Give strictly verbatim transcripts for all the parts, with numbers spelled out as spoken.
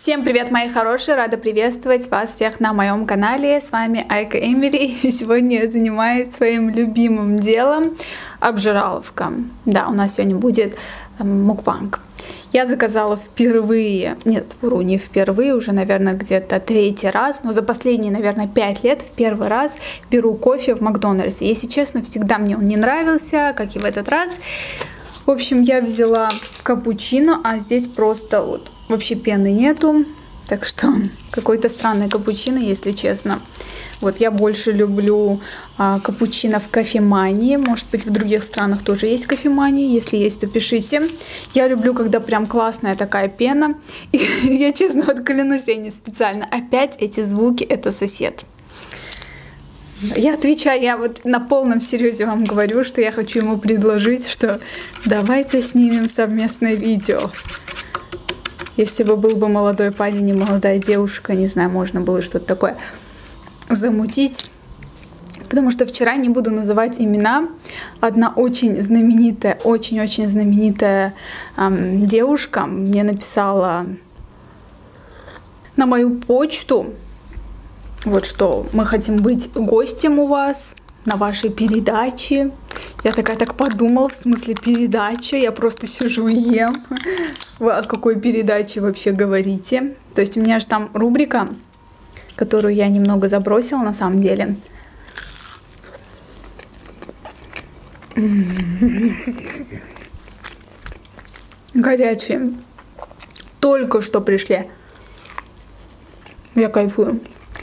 Всем привет, мои хорошие! Рада приветствовать вас всех на моем канале. С вами Айка Эмили. И сегодня я занимаюсь своим любимым делом — обжираловка. Да, у нас сегодня будет мукбанг. Я заказала впервые, нет, вру, не впервые, уже, наверное, где-то третий раз, но за последние, наверное, пять лет в первый раз беру кофе в Макдональдсе. Если честно, всегда мне он не нравился, как и в этот раз. В общем, я взяла капучино, а здесь просто вот вообще пены нету. Так что какой-то странный капучино, если честно. Вот я больше люблю а, капучино в кофемании. Может быть, в других странах тоже есть кофемания. Если есть, то пишите. Я люблю, когда прям классная такая пена. И я, честно, вот клянусь, я не специально. Опять эти звуки — это сосед. Я отвечаю, я вот на полном серьезе вам говорю, что я хочу ему предложить, что давайте снимем совместное видео. Если бы был бы молодой парень и молодая девушка, не знаю, можно было что-то такое замутить. Потому что вчера, не буду называть имена, одна очень знаменитая, очень-очень знаменитая эм, девушка мне написала на мою почту, вот что мы хотим быть гостем у вас на вашей передаче. Я такая так подумала, в смысле передача, я просто сижу и ем. Вы о какой передаче вообще говорите? То есть у меня же там рубрика, которую я немного забросила на самом деле. Горячие. Только что пришли. Я кайфую.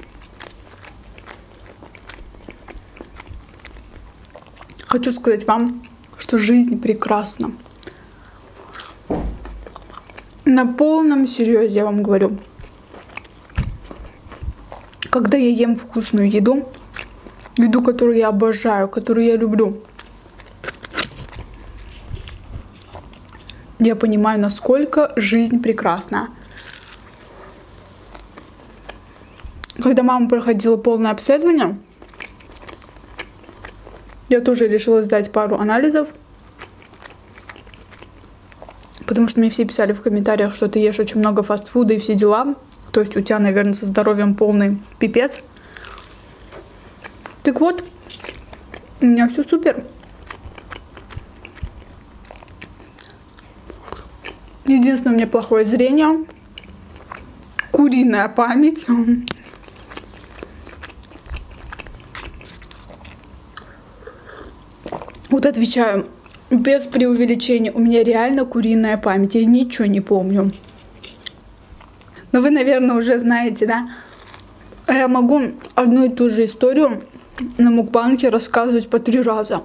Хочу сказать вам, что жизнь прекрасна. На полном серьезе я вам говорю. Когда я ем вкусную еду, еду, которую я обожаю, которую я люблю, я понимаю, насколько жизнь прекрасна. Когда мама проходила полное обследование, я тоже решила сдать пару анализов, потому что мне все писали в комментариях, что ты ешь очень много фастфуда и все дела. То есть у тебя, наверное, со здоровьем полный пипец. Так вот, у меня все супер. Единственное, у меня плохое зрение, куриная память. Вот отвечаю, без преувеличения, у меня реально куриная память, я ничего не помню. Но вы, наверное, уже знаете, да? Я могу одну и ту же историю на мукбанге рассказывать по три раза.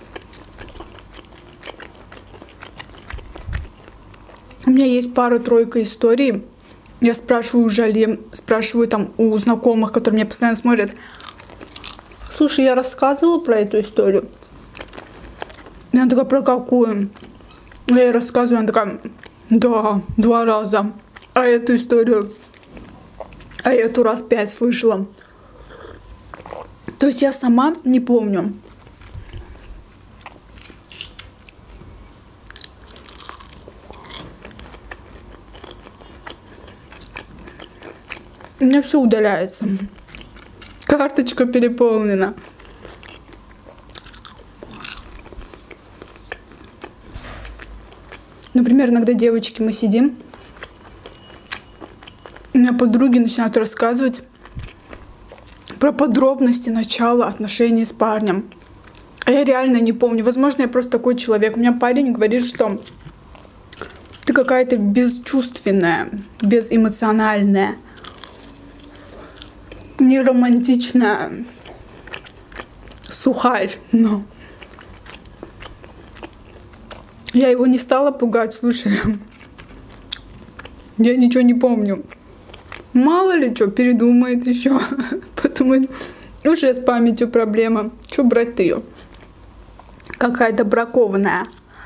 У меня есть пара-тройка историй. Я спрашиваю у Жали, спрашиваю там у знакомых, которые меня постоянно смотрят. Слушай, я рассказывала про эту историю. Она такая, про какую? Я ей рассказываю, она такая, да, два раза. А эту историю, а я эту раз пять слышала. То есть я сама не помню. У меня все удаляется. Карточка переполнена. Например, иногда девочки, мы сидим, у меня подруги начинают рассказывать про подробности начала отношений с парнем. А я реально не помню. Возможно, я просто такой человек. У меня парень говорит, что ты какая-то бесчувственная, безэмоциональная, неромантичная, сухарь. Но я его не стала пугать, слушай, я ничего не помню. Мало ли что, передумает еще, подумает, уже с памятью проблема, что брать-то ее? Какая-то бракованная.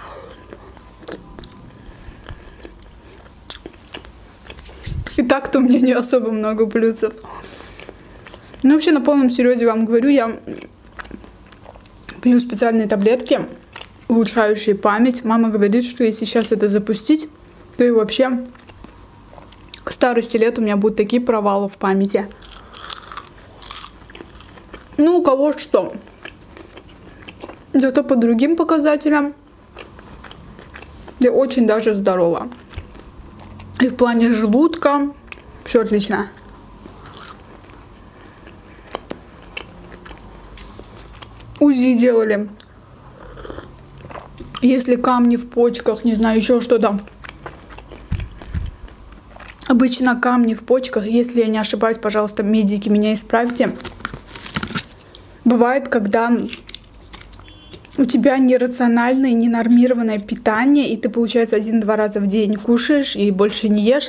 И так-то у меня не особо много плюсов. Ну, вообще, на полном серьезе вам говорю, я пью специальные таблетки, улучшающие память. Мама говорит, что если сейчас это запустить, то и вообще к старости лет у меня будут такие провалы в памяти. Ну, у кого что. Зато по другим показателям я очень даже здорова. И в плане желудка все отлично. УЗИ делали. Если камни в почках, не знаю, еще что-то. Обычно камни в почках, если я не ошибаюсь, пожалуйста, медики, меня исправьте. Бывает, когда у тебя нерациональное, ненормированное питание, и ты, получается, один-два раза в день кушаешь и больше не ешь.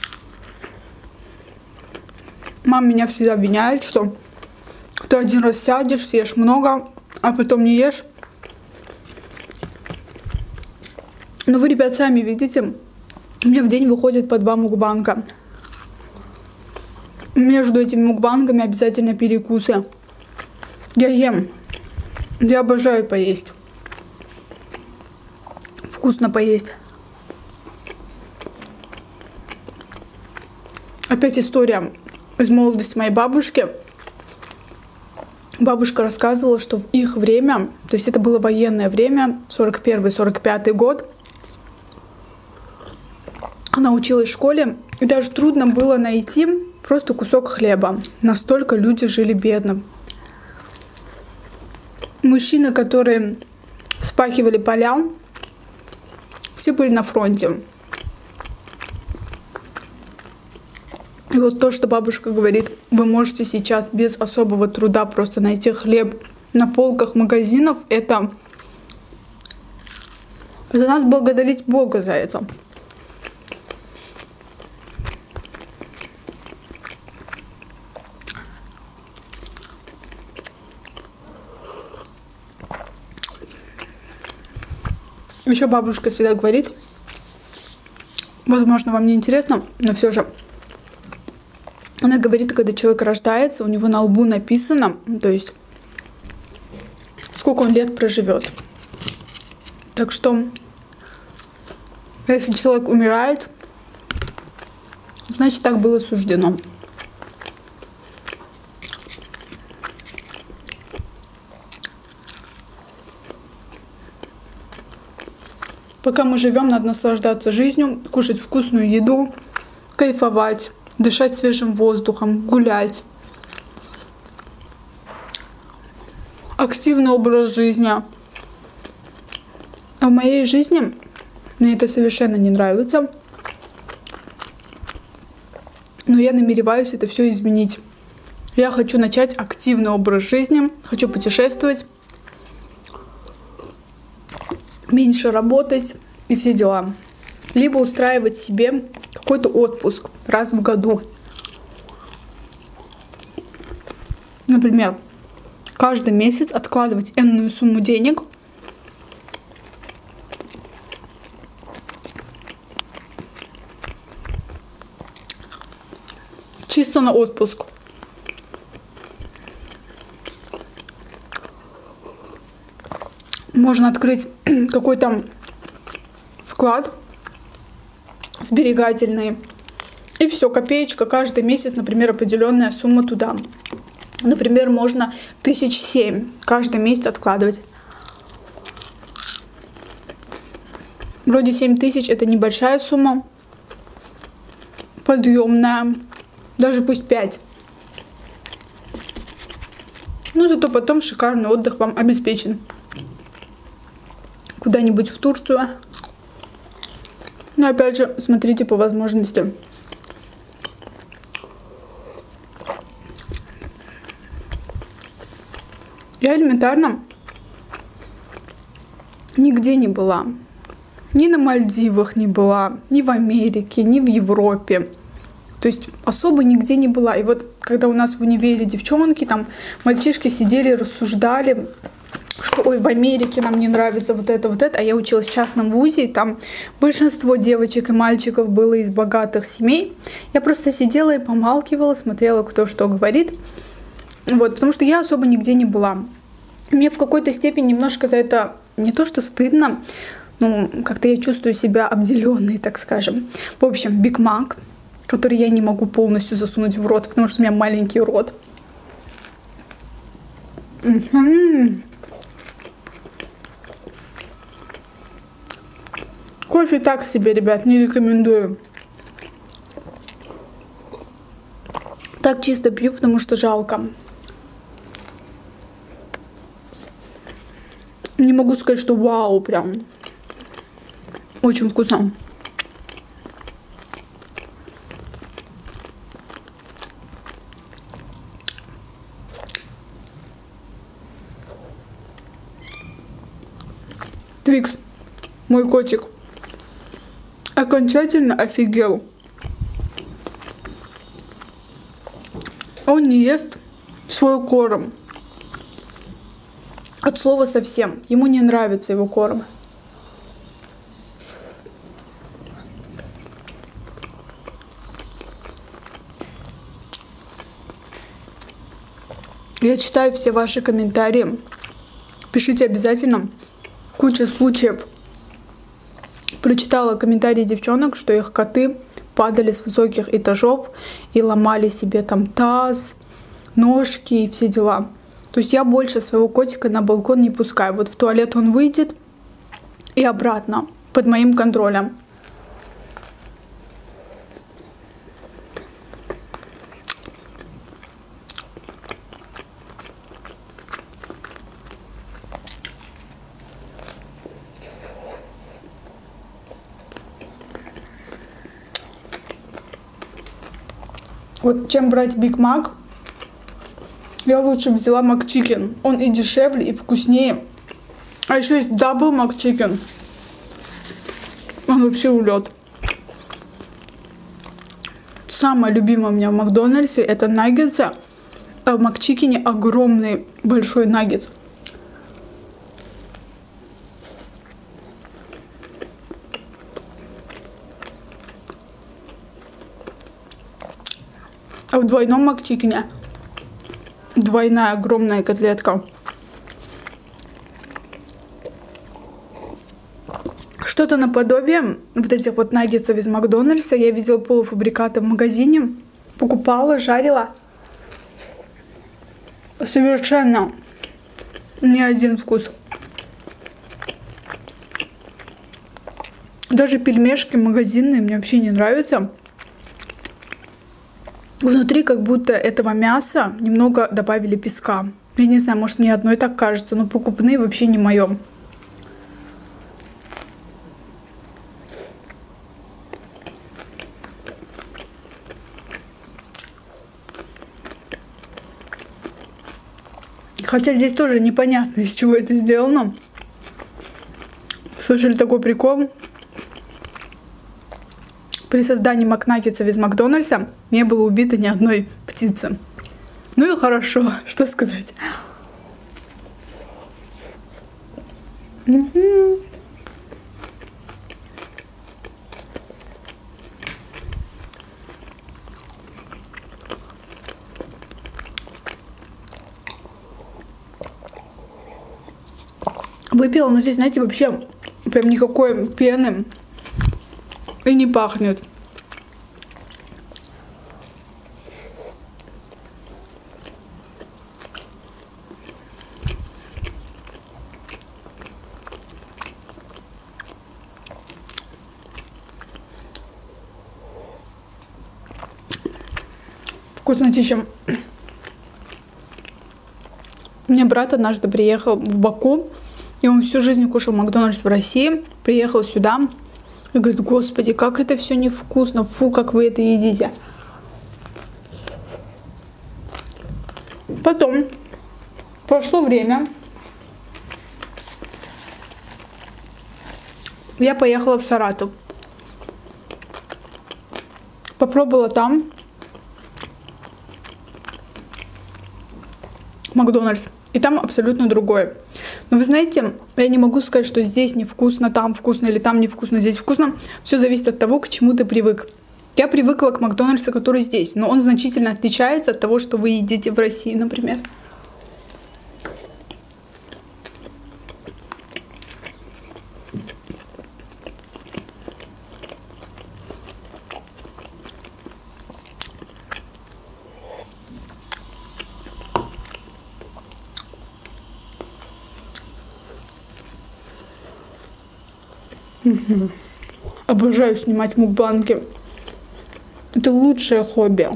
Мама меня всегда обвиняет, что ты один раз сядешь, съешь много, а потом не ешь. Но вы, ребят, сами видите, у меня в день выходит по два мукбанга. Между этими мукбангами обязательно перекусы. Я ем. Я обожаю поесть. Вкусно поесть. Опять история из молодости моей бабушки. Бабушка рассказывала, что в их время, то есть это было военное время, сорок первый — сорок пятый год, она училась в школе, и даже трудно было найти просто кусок хлеба. Настолько люди жили бедно. Мужчины, которые вспахивали поля, все были на фронте. И вот то, что бабушка говорит, вы можете сейчас без особого труда просто найти хлеб на полках магазинов, это, это надо благодарить Бога за это. Еще бабушка всегда говорит, возможно, вам не интересно, но все же, она говорит, когда человек рождается, у него на лбу написано, то есть, сколько он лет проживет. Так что, если человек умирает, значит, так было суждено. Пока мы живем, надо наслаждаться жизнью, кушать вкусную еду, кайфовать, дышать свежим воздухом, гулять. Активный образ жизни. А в моей жизни мне это совершенно не нравится. Но я намереваюсь это все изменить. Я хочу начать активный образ жизни, хочу путешествовать, меньше работать и все дела. Либо устраивать себе какой-то отпуск раз в году. Например, каждый месяц откладывать энную сумму денег чисто на отпуск. Можно открыть какой-то вклад сберегательный. И все, копеечка каждый месяц, например, определенная сумма туда. Например, можно тысяч семь каждый месяц откладывать. Вроде семь тысяч это небольшая сумма, подъемная, даже пусть пять. Но зато потом шикарный отдых вам обеспечен. Куда-нибудь в Турцию. Но опять же, смотрите по возможности. Я элементарно нигде не была. Ни на Мальдивах не была, ни в Америке, ни в Европе. То есть особо нигде не была. И вот когда у нас в универе девчонки, там мальчишки сидели, рассуждали, что ой, в Америке нам не нравится вот это, вот это. А я училась в частном вузе, и там большинство девочек и мальчиков было из богатых семей. Я просто сидела и помалкивала, смотрела, кто что говорит. Вот, потому что я особо нигде не была. Мне в какой-то степени немножко за это не то что стыдно, но как-то я чувствую себя обделенной, так скажем. В общем, Биг Мак который я не могу полностью засунуть в рот, потому что у меня маленький рот. М-м-м. Кофе так себе, ребят, не рекомендую. Так чисто пью, потому что жалко. Не могу сказать, что вау, прям. Очень вкусно. Твикс, мой котик, окончательно офигел. Он не ест свой корм. От слова совсем. Ему не нравится его корм. Я читаю все ваши комментарии. Пишите обязательно. Куча случаев. Прочитала комментарии девчонок, что их коты падали с высоких этажов и ломали себе там таз, ножки и все дела. То есть я больше своего котика на балкон не пускаю. Вот в туалет он выйдет и обратно, под моим контролем. Вот чем брать Биг Мак, я лучше взяла Макчикен. Он и дешевле, и вкуснее. А еще есть Дабл Макчикен. Он вообще улет. Самое любимое у меня в Макдональдсе это наггетсы. А в Макчикене огромный большой наггет. А в двойном Макчикене двойная огромная котлетка. Что-то наподобие вот этих вот наггетсов из Макдональдса. Я видела полуфабрикаты в магазине. Покупала, жарила. Совершенно не один вкус. Даже пельмешки магазинные мне вообще не нравятся. Внутри как будто этого мяса немного добавили песка. Я не знаю, может мне одной так кажется, но покупные вообще не мое. Хотя здесь тоже непонятно, из чего это сделано. Слышали такой прикол? При создании макнаггетсов из Макдональдса не было убито ни одной птицы. Ну и хорошо, что сказать. Угу. Выпила, но здесь, знаете, вообще прям никакой пены. И не пахнет. Вкуснотища. У меня брат однажды приехал в Баку, и он всю жизнь кушал Макдональдс в России. Приехал сюда. И говорит: господи, как это все невкусно, фу, как вы это едите. Потом прошло время, я поехала в Саратов. Попробовала там Макдональдс. И там абсолютно другое. Но вы знаете, я не могу сказать, что здесь невкусно, там вкусно или там невкусно, здесь вкусно. Все зависит от того, к чему ты привык. Я привыкла к Макдональдсу, который здесь, но он значительно отличается от того, что вы едите в России, например. Угу. Обожаю снимать мукбанги. Это лучшее хобби.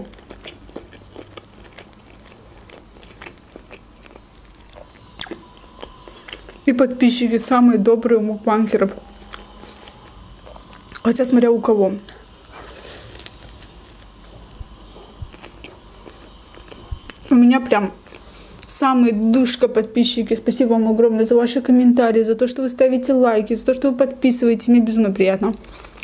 И подписчики самые добрые у мукбангеров. Хотя смотря у кого. У меня прям самые душка подписчики. Спасибо вам огромное за ваши комментарии, за то, что вы ставите лайки, за то, что вы подписываетесь. Мне безумно приятно.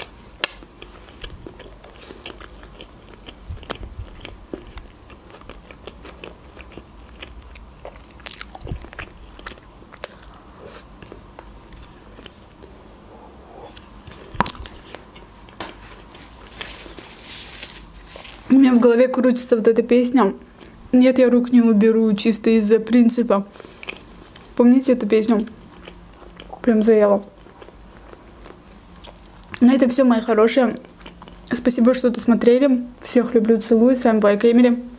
У меня в голове крутится вот эта песня. Нет, я рук не уберу, чисто из-за принципа. Помните эту песню? Прям заела. На этом все, мои хорошие. Спасибо, что досмотрели. Всех люблю, целую. С вами была Эмили.